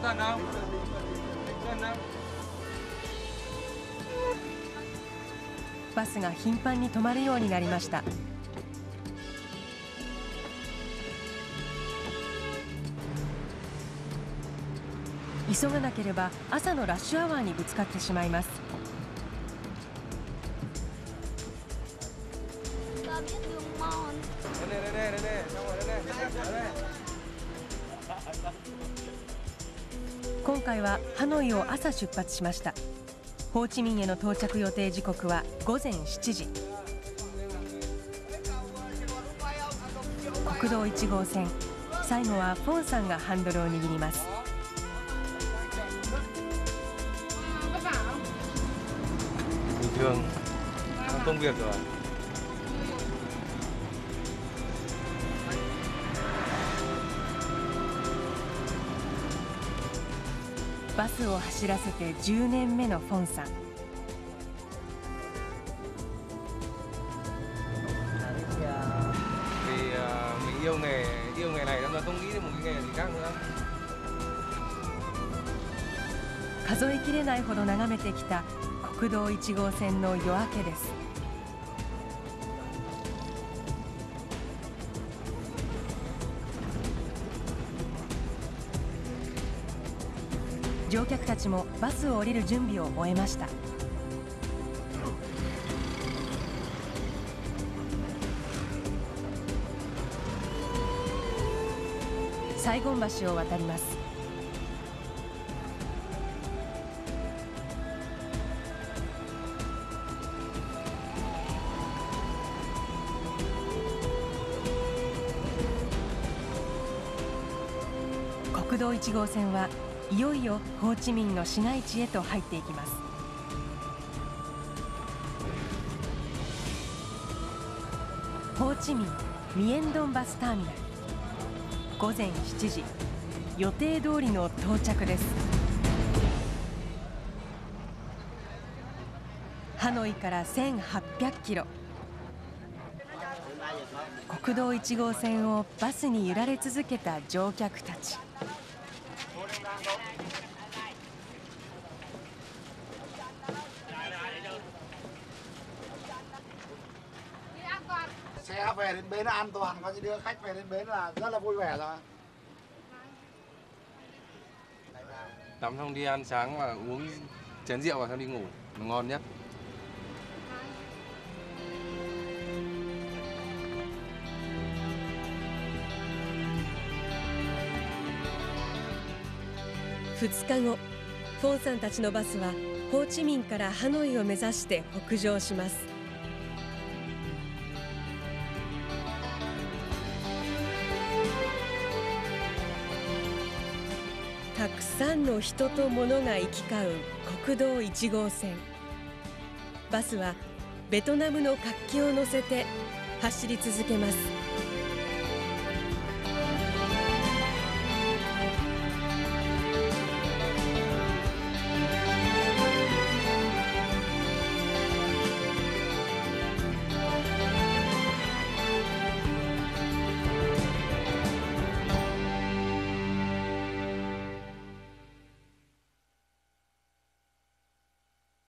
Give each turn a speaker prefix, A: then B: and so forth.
A: バスが頻繁に止まるようになりました。急がなければ朝のラッシュアワーにぶつかってしまいます。今回はハノイを朝出発しました。ホーチミンへの到着予定時刻は午前7時。国道1号線、最後はフォンさんがハンドルを握ります。バスを走らせて10年目のフォンさん。数えきれないほど眺めてきた国道1号線の夜明けです。乗客たちもバスを降りる準備を終えました。サイゴン橋を渡ります。国道1号線はいよいよホーチミンの市街地へと入っていきます。ホーチミンミエンドンバスターミナル、午前7時、予定通りの到着です。ハノイから1800キロ、国道1号線をバスに揺られ続けた乗客たち。
B: Xe về đến bến là an toàn, có gì đưa khách về đến bến là rất là vui vẻ rồi.
C: Tắm xong đi ăn sáng và uống chén rượu và xong đi ngủ, nó ngon nhất.
A: 2日後、フォンさんたちのバスはホーチミンからハノイを目指して北上します。たくさんの人と物が行き交う国道1号線。バスはベトナムの国旗を乗せて走り続けます。